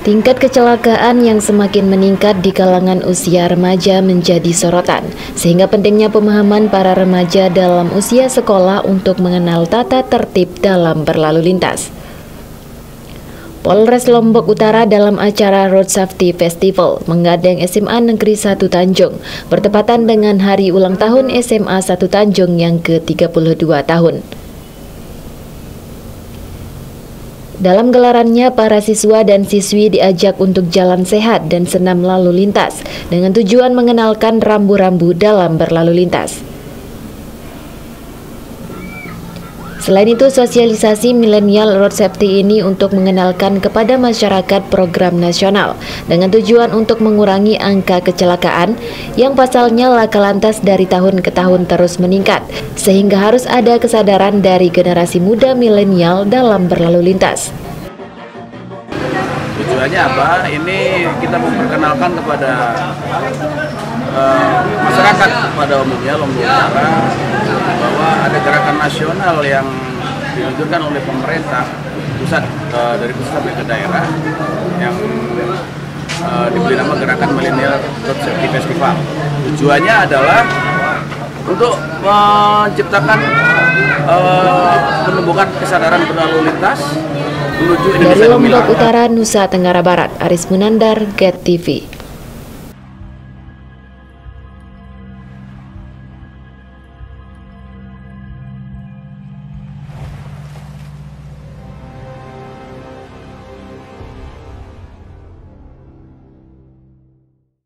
Tingkat kecelakaan yang semakin meningkat di kalangan usia remaja menjadi sorotan, sehingga pentingnya pemahaman para remaja dalam usia sekolah untuk mengenal tata tertib dalam berlalu lintas. Polres Lombok Utara dalam acara Road Safety Festival menggandeng SMA Negeri 1 Tanjung, bertepatan dengan hari ulang tahun SMA 1 Tanjung yang ke-32 tahun. Dalam gelarannya, para siswa dan siswi diajak untuk jalan sehat dan senam lalu lintas dengan tujuan mengenalkan rambu-rambu dalam berlalu lintas. Selain itu, sosialisasi milenial road safety ini untuk mengenalkan kepada masyarakat program nasional dengan tujuan untuk mengurangi angka kecelakaan yang pasalnya laka lantas dari tahun ke tahun terus meningkat, sehingga harus ada kesadaran dari generasi muda milenial dalam berlalu lintas. Tujuannya apa? Ini kita memperkenalkan kepada masyarakat pada umumnya Lombok Utara bahwa ada gerakan nasional yang diluncurkan oleh pemerintah pusat, dari pusat sampai ke daerah, yang diberi nama Gerakan Milenial Road Safety Festival. Tujuannya adalah untuk menciptakan menumbuhkan kesadaran berlalu lintas menuju Indonesia. Dari Lombok Utara, Nusa Tenggara Barat, Aris Munandar, GET TV.